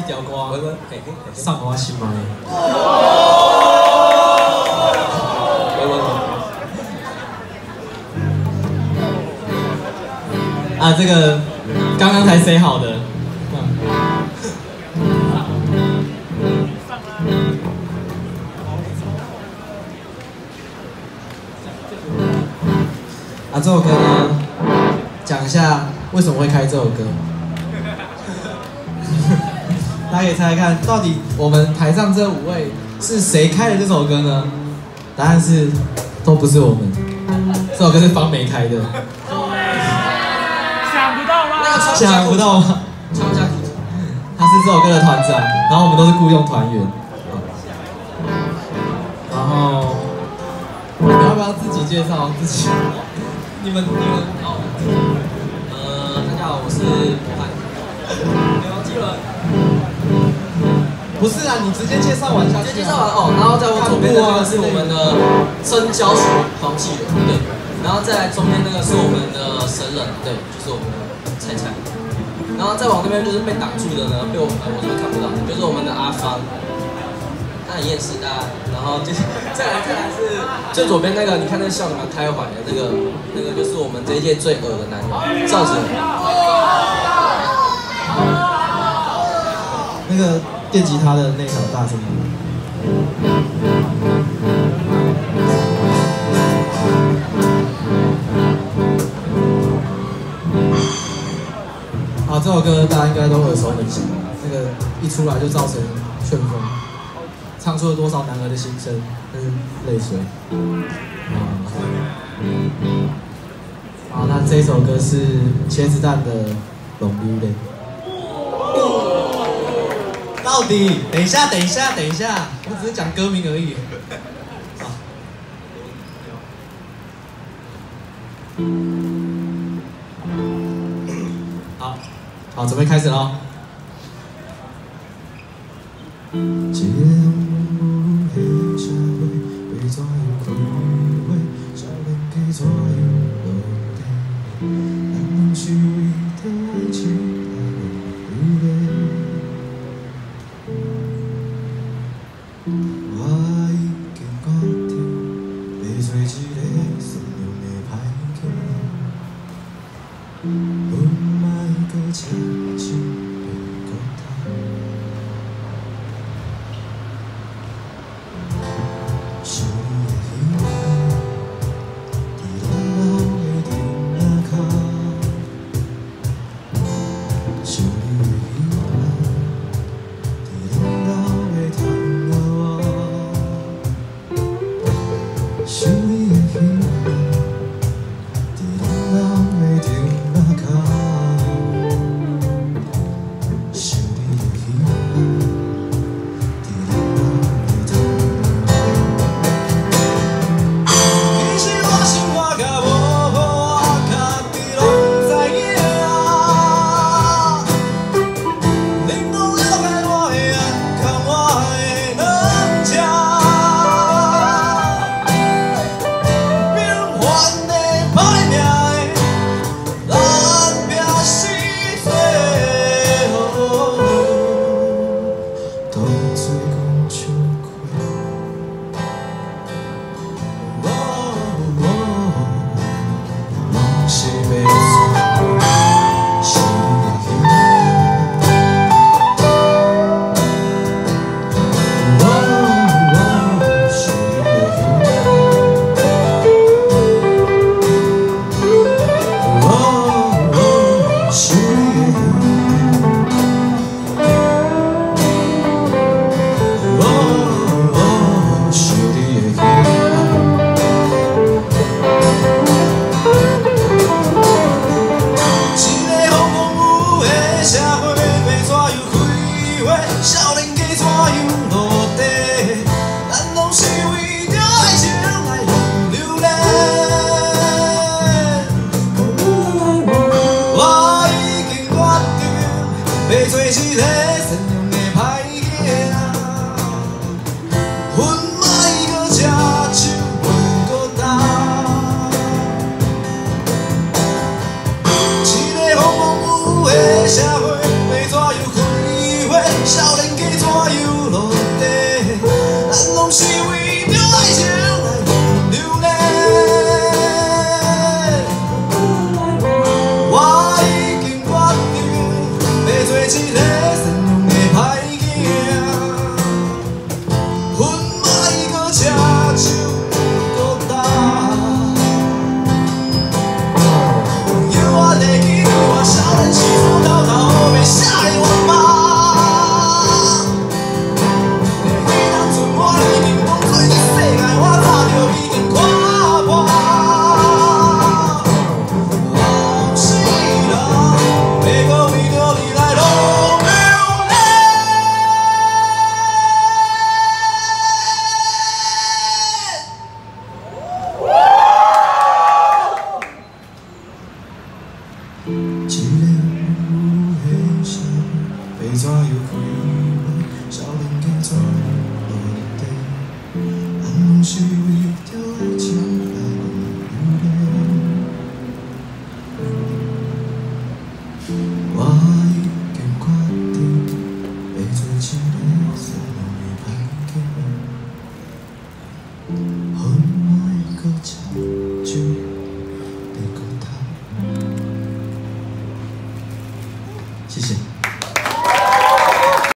条歌，送我心爱。啊，这个刚刚才 say 好的。啊，这首歌呢，讲一下为什么会开这首歌。大家可以猜猜看，到底我们台上这5位是谁开的这首歌呢？答案是都不是我们，这首歌是方梅开的。 想不到吗？ 想不到吗？他是这首歌的团长，然后我们都是雇佣团员。然后你们要不要自己介绍自己？你们哦，大家好，我是刘继伦。不是啊，你直接介绍完下去。直接介绍完哦，然后在我左边的这个是我们的生教学黄继伦，对，然后再来中间那个是我们的神人，对，就是我们的菜菜。然后再往那边就是被挡住的呢，被我这边看不到，就是我们的阿芳。他很厌世的，然后就是再来是最左边那个，你看那个笑得蛮开怀的，那个就是我们这一届最恶的男人，赵子。那个电吉他的那场大声音。啊，这首歌大家应该都耳熟能详，那个一出来就造成旋风。唱出了多少男儿的心声跟泪水。好，那这首歌是茄子蛋的《龙溜泪》。到底？等一下，我只是讲歌名而已。好，准备开始喽。 社会要怎样开花？ 少年家怎又落地？咱拢是为着爱情来流泪。我已经决定要做一个善良的歹囝，恨莫搁赤手搁打。有我会记得我少年时阵偷偷被写的愿望。 一个有的心，被怎又开了？少年家怎落地？咱拢是。